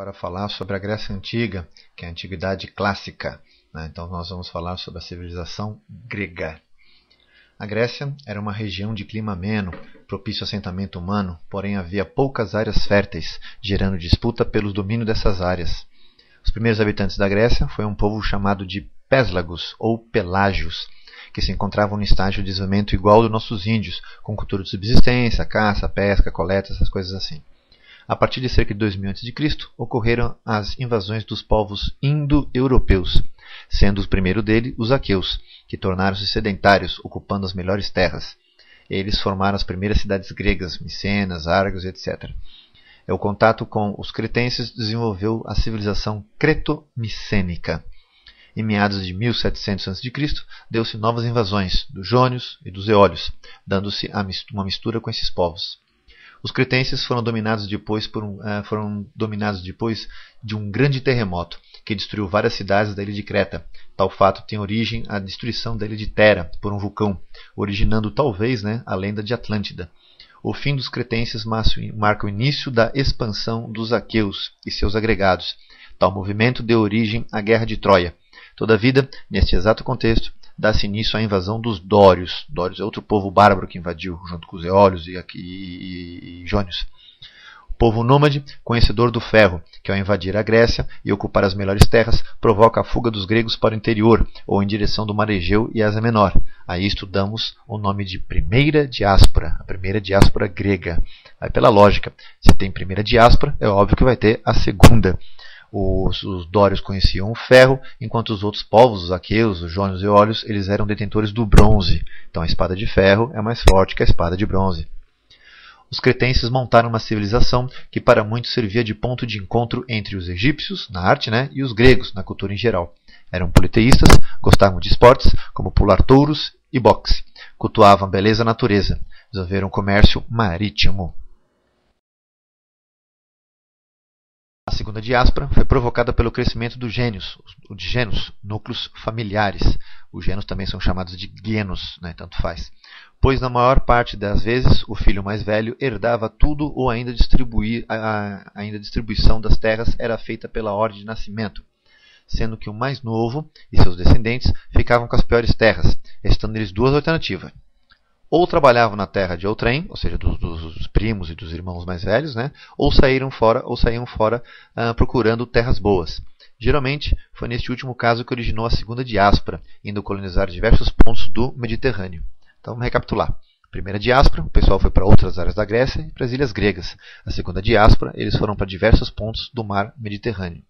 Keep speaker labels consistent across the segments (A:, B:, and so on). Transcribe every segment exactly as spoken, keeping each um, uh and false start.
A: agora falar sobre a Grécia Antiga, que é a Antiguidade Clássica, né? Então nós vamos falar sobre a civilização grega. A Grécia era uma região de clima ameno, propício ao assentamento humano, porém havia poucas áreas férteis, gerando disputa pelo domínio dessas áreas. Os primeiros habitantes da Grécia foi um povo chamado de Péslagos ou Pelágios, que se encontravam no estágio de desenvolvimento igual ao dos nossos índios, com cultura de subsistência, caça, pesca, coleta, essas coisas assim. A partir de cerca de dois mil antes de Cristo, ocorreram as invasões dos povos indo-europeus, sendo o primeiro dele os aqueus, que tornaram-se sedentários, ocupando as melhores terras. Eles formaram as primeiras cidades gregas, Micenas, Argos, etcétera. O contato com os cretenses desenvolveu a civilização creto-micênica. Em meados de mil e setecentos antes de Cristo, deu-se novas invasões dos jônios e dos eólios, dando-se uma mistura com esses povos. Os cretenses foram dominados depois, por um, uh, foram dominados depois de um grande terremoto, que destruiu várias cidades da ilha de Creta. Tal fato tem origem a destruição da ilha de Tera por um vulcão, originando talvez né, a lenda de Atlântida. O fim dos cretenses marca o início da expansão dos aqueus e seus agregados. Tal movimento deu origem à Guerra de Troia. Todavia, neste exato contexto, dá-se início à invasão dos dórios. Dórios é outro povo bárbaro que invadiu, junto com os eólios e, e, e, e jônios. O povo nômade, conhecedor do ferro, que ao invadir a Grécia e ocupar as melhores terras, provoca a fuga dos gregos para o interior, ou em direção do Mar Egeu e Ásia Menor. A isto damos o nome de primeira diáspora, a primeira diáspora grega. Aí, pela lógica, se tem primeira diáspora, é óbvio que vai ter a segunda. Os, os dórios conheciam o ferro, enquanto os outros povos, os aqueus, os jônios e eólios, eles eram detentores do bronze. Então a espada de ferro é mais forte que a espada de bronze. Os cretenses montaram uma civilização que para muitos servia de ponto de encontro entre os egípcios, na arte, né, e os gregos, na cultura em geral. Eram politeístas, gostavam de esportes, como pular touros e boxe. Cultuavam a beleza e a natureza. Desenvolveram um comércio marítimo. A segunda diáspora foi provocada pelo crescimento dos gênios, de gênos, núcleos familiares. Os gênos também são chamados de genos, né, tanto faz. Pois na maior parte das vezes o filho mais velho herdava tudo ou ainda, distribuir, a, ainda a distribuição das terras era feita pela ordem de nascimento, sendo que o mais novo e seus descendentes ficavam com as piores terras, restando eles duas alternativas. Ou trabalhavam na terra de outrem, ou seja, dos, dos primos e dos irmãos mais velhos, né? ou saíram fora, ou saíam fora uh, procurando terras boas. Geralmente, foi neste último caso que originou a segunda diáspora, indo colonizar diversos pontos do Mediterrâneo. Então, vamos recapitular. A primeira diáspora, o pessoal foi para outras áreas da Grécia e para as ilhas gregas. A segunda diáspora, eles foram para diversos pontos do mar Mediterrâneo.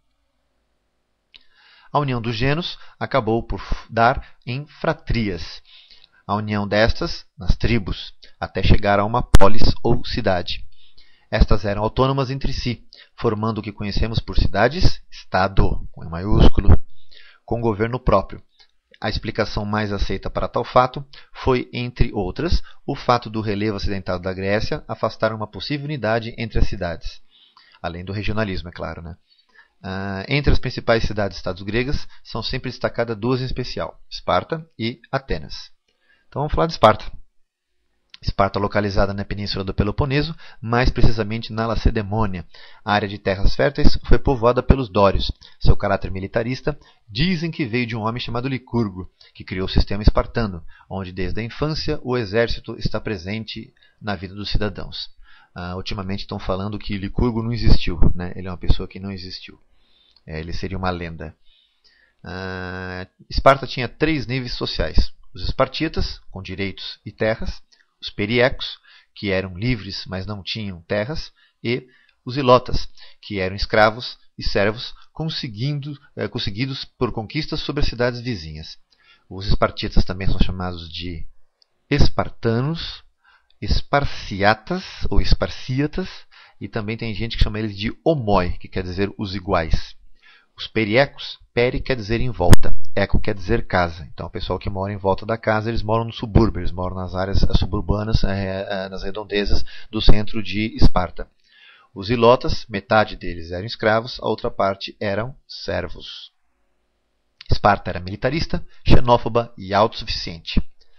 A: A união dos gênos acabou por dar em fratrias. A união destas nas tribos, até chegar a uma polis ou cidade. Estas eram autônomas entre si, formando o que conhecemos por cidades-estado, com E maiúsculo, com governo próprio. A explicação mais aceita para tal fato foi, entre outras, o fato do relevo acidentado da Grécia afastar uma possível unidade entre as cidades. Além do regionalismo, é claro, né? Uh, entre as principais cidades-estados gregas, são sempre destacadas duas em especial, Esparta e Atenas. Então vamos falar de Esparta. Esparta localizada na península do Peloponeso, mais precisamente na Lacedemônia. A área de terras férteis foi povoada pelos dórios. Seu caráter militarista dizem que veio de um homem chamado Licurgo, que criou o sistema espartano, onde desde a infância o exército está presente na vida dos cidadãos. Uh, ultimamente estão falando que Licurgo não existiu, né? Ele é uma pessoa que não existiu. É, ele seria uma lenda. Uh, Esparta tinha três níveis sociais. Os espartitas, com direitos e terras, os periecos, que eram livres, mas não tinham terras, e os ilotas, que eram escravos e servos conseguindo, eh, conseguidos por conquistas sobre as cidades vizinhas. Os espartitas também são chamados de espartanos, esparciatas ou esparcíatas, e também tem gente que chama eles de homoi, que quer dizer os iguais. Os periecos, peri quer dizer em volta, eco quer dizer casa. Então o pessoal que mora em volta da casa, eles moram no subúrbio, eles moram nas áreas suburbanas, é, nas redondezas do centro de Esparta. Os ilotas, metade deles eram escravos, a outra parte eram servos. Esparta era militarista, xenófoba e autossuficiente.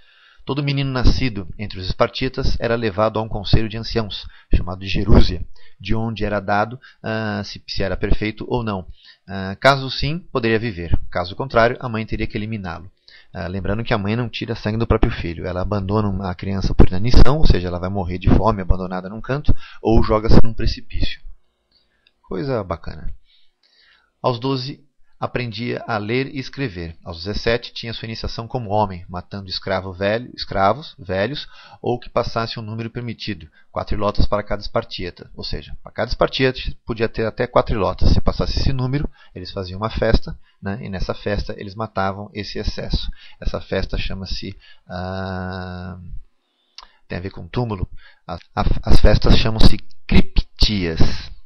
A: Todo menino nascido entre os espartiatas era levado a um conselho de anciãos, chamado de gerúsia, de onde era dado uh, se, se era perfeito ou não. Uh, caso sim, poderia viver. Caso contrário, a mãe teria que eliminá-lo. Uh, lembrando que a mãe não tira sangue do próprio filho. Ela abandona a criança por inanição, ou seja, ela vai morrer de fome, abandonada num canto, ou joga-se num precipício. Coisa bacana. Aos doze, aprendia a ler e escrever. Aos dezessete, tinha sua iniciação como homem, matando escravo velho, escravos velhos ou que passasse um número permitido, quatrilotas para cada espartíata. Ou seja, para cada espartíata podia ter até quatrilotas. Se passasse esse número, eles faziam uma festa, né, e nessa festa eles matavam esse excesso. Essa festa chama-se... Ah, tem a ver com túmulo. As, as festas chamam-se criptias.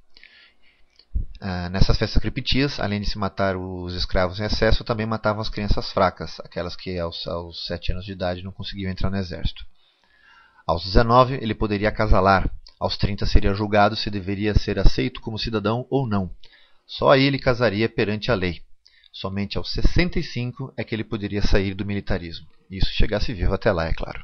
A: Uh, nessas festas criptias, além de se matar os escravos em excesso, também matavam as crianças fracas, aquelas que aos, aos sete anos de idade não conseguiam entrar no exército. Aos dezenove, ele poderia acasalar. Aos trinta, seria julgado se deveria ser aceito como cidadão ou não. Só aí ele casaria perante a lei. Somente aos sessenta e cinco é que ele poderia sair do militarismo. Isso chegasse vivo até lá, é claro.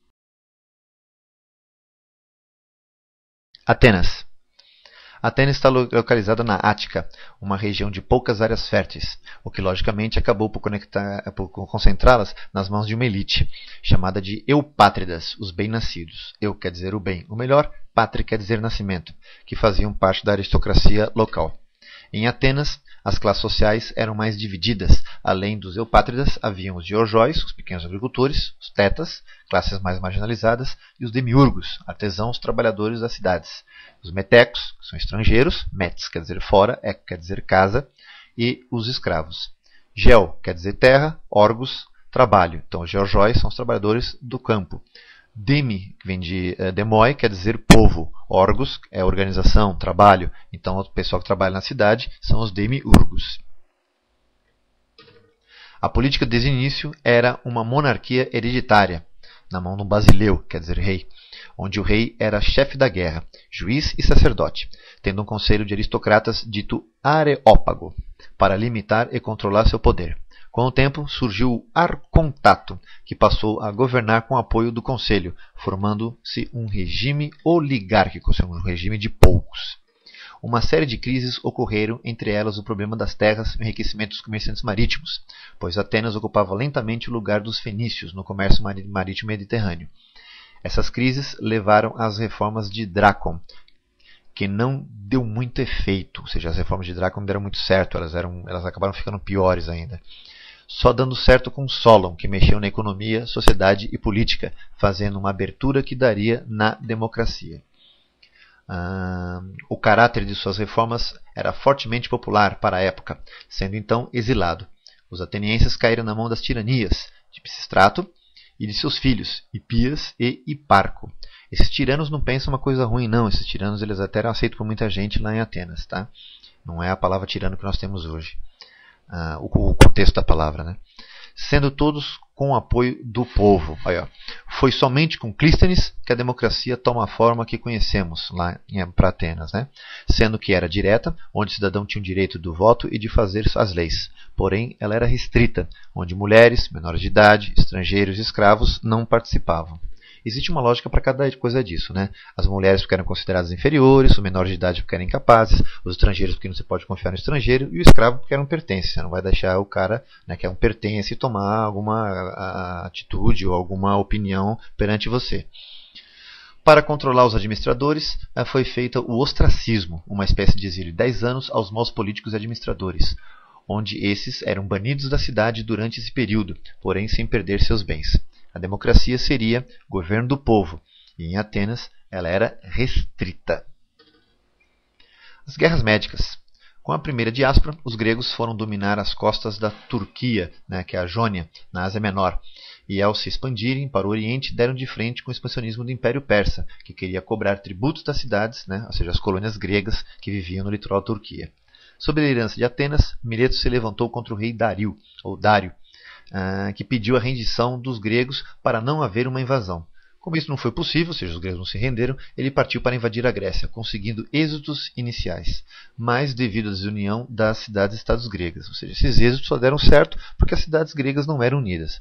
A: Atenas. Atenas está localizada na Ática, uma região de poucas áreas férteis, o que logicamente acabou por, por concentrá-las nas mãos de uma elite, chamada de eupátridas, os bem-nascidos. Eu quer dizer o bem, o melhor, pátria quer dizer nascimento, que faziam parte da aristocracia local. Em Atenas, as classes sociais eram mais divididas. Além dos eupátridas, haviam os georgóis, os pequenos agricultores, os tetas, classes mais marginalizadas, e os demiurgos, artesãos trabalhadores das cidades. Os metecos, que são estrangeiros, metes quer dizer fora, eco quer dizer casa, e os escravos. Geo quer dizer terra, orgos, trabalho. Então os georgóis são os trabalhadores do campo. Demi, que vem de uh, demoi, quer dizer povo. Orgos é organização, trabalho. Então o pessoal que trabalha na cidade são os demiurgos. A política desde o início era uma monarquia hereditária, na mão de um basileu, quer dizer rei, onde o rei era chefe da guerra, juiz e sacerdote, tendo um conselho de aristocratas dito areópago, para limitar e controlar seu poder. Com o tempo, surgiu o arcontato, que passou a governar com o apoio do conselho, formando-se um regime oligárquico, ou seja, um regime de poucos. Uma série de crises ocorreram, entre elas o problema das terras e o enriquecimento dos comerciantes marítimos, pois Atenas ocupava lentamente o lugar dos fenícios no comércio marítimo mediterrâneo. Essas crises levaram às reformas de Drácon, que não deu muito efeito, ou seja, as reformas de Drácon não deram muito certo, elas, eram, elas acabaram ficando piores ainda. Só dando certo com Solon, que mexeu na economia, sociedade e política, fazendo uma abertura que daria na democracia. Ah, o caráter de suas reformas era fortemente popular para a época, sendo então exilado. Os atenienses caíram na mão das tiranias de Pisistrato e de seus filhos, Hipias e Hiparco. Esses tiranos não pensam uma coisa ruim, não. Esses tiranos eles até eram aceitos por muita gente lá em Atenas. Tá? Não é a palavra tirano que nós temos hoje. Ah, o, o contexto da palavra, né? Sendo todos com o apoio do povo. Aí, ó. Foi somente com Clístenes que a democracia toma a forma que conhecemos lá para Atenas, né? Sendo que era direta, onde o cidadão tinha o direito do voto e de fazer as leis. Porém, ela era restrita, onde mulheres, menores de idade, estrangeiros e escravos não participavam. Existe uma lógica para cada coisa disso, né? As mulheres porque eram consideradas inferiores, os menores de idade porque eram incapazes, os estrangeiros porque não se pode confiar no estrangeiro, e o escravo porque era um pertence. Você não vai deixar o cara, né, que é um pertence tomar alguma a, atitude ou alguma opinião perante você. Para controlar os administradores, foi feito o ostracismo, uma espécie de exílio de dez anos aos maus políticos e administradores, onde esses eram banidos da cidade durante esse período, porém sem perder seus bens. A democracia seria governo do povo, e em Atenas ela era restrita. As guerras médicas. Com a primeira diáspora, os gregos foram dominar as costas da Turquia, né, que é a Jônia, na Ásia Menor, e ao se expandirem para o Oriente, deram de frente com o expansionismo do Império Persa, que queria cobrar tributos das cidades, né, ou seja, as colônias gregas que viviam no litoral da Turquia. Sob a liderança de Atenas, Mileto se levantou contra o rei Dario, ou Dário, Uh, que pediu a rendição dos gregos para não haver uma invasão. Como isso não foi possível, ou seja, os gregos não se renderam, ele partiu para invadir a Grécia, conseguindo êxitos iniciais, mas devido à desunião das cidades-estados gregas. Ou seja, esses êxitos só deram certo porque as cidades gregas não eram unidas.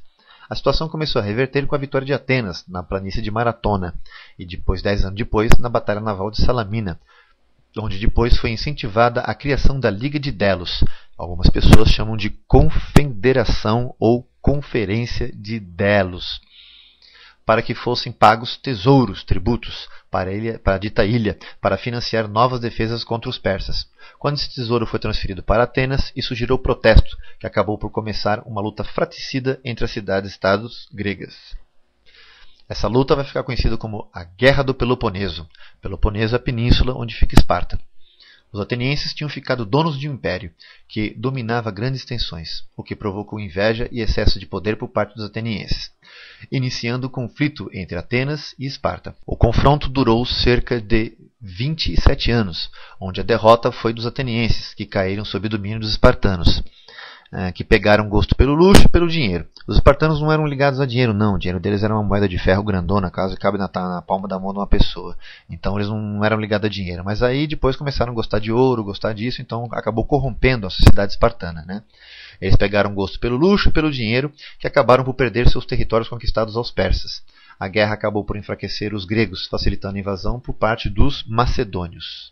A: A situação começou a reverter com a vitória de Atenas na planície de Maratona e depois, dez anos depois, na Batalha Naval de Salamina, onde depois foi incentivada a criação da Liga de Delos. Algumas pessoas chamam de Confederação ou Conferência de Delos, para que fossem pagos tesouros, tributos, para a, ilha, para a dita ilha, para financiar novas defesas contra os persas. Quando esse tesouro foi transferido para Atenas, isso gerou protesto, que acabou por começar uma luta fratricida entre as cidades-estados gregas. Essa luta vai ficar conhecida como a Guerra do Peloponeso. Peloponeso é a península onde fica Esparta. Os atenienses tinham ficado donos de um império que dominava grandes extensões, o que provocou inveja e excesso de poder por parte dos atenienses, iniciando o conflito entre Atenas e Esparta. O confronto durou cerca de vinte e sete anos, onde a derrota foi dos atenienses, que caíram sob o domínio dos espartanos, que pegaram gosto pelo luxo e pelo dinheiro. Os espartanos não eram ligados a dinheiro, não. O dinheiro deles era uma moeda de ferro grandona, caso cabe na, na palma da mão de uma pessoa. Então eles não eram ligados a dinheiro. Mas aí depois começaram a gostar de ouro, gostar disso, então acabou corrompendo a sociedade espartana, né? Eles pegaram gosto pelo luxo e pelo dinheiro, que acabaram por perder seus territórios conquistados aos persas. A guerra acabou por enfraquecer os gregos, facilitando a invasão por parte dos macedônios.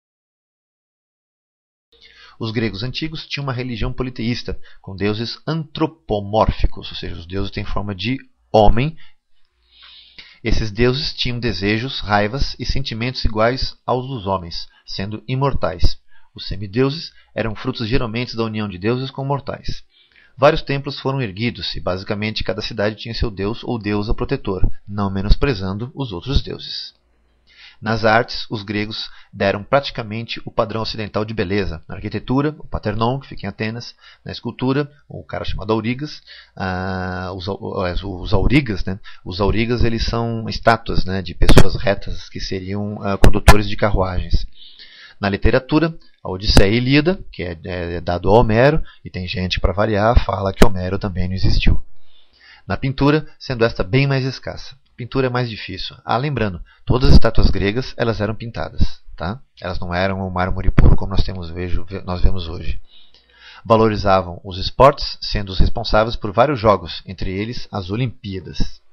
A: Os gregos antigos tinham uma religião politeísta, com deuses antropomórficos, ou seja, os deuses têm forma de homem. Esses deuses tinham desejos, raivas e sentimentos iguais aos dos homens, sendo imortais. Os semideuses eram frutos geralmente da união de deuses com mortais. Vários templos foram erguidos e basicamente cada cidade tinha seu deus ou deusa protetor, não menosprezando os outros deuses. Nas artes, os gregos deram praticamente o padrão ocidental de beleza. Na arquitetura, o Paternon, que fica em Atenas. Na escultura, o cara chamado Aurigas. Ah, os, os aurigas, né? Os aurigas eles são estátuas, né, de pessoas retas que seriam ah, condutores de carruagens. Na literatura, a Odisseia e Ilíada, que é, é dado a Homero, e tem gente, para variar, fala que Homero também não existiu. Na pintura, sendo esta bem mais escassa. Pintura é mais difícil. Ah, lembrando, todas as estátuas gregas elas eram pintadas, tá? Elas não eram um mármore puro como nós, temos, vejo, nós vemos hoje. Valorizavam os esportes, sendo os responsáveis por vários jogos, entre eles as Olimpíadas.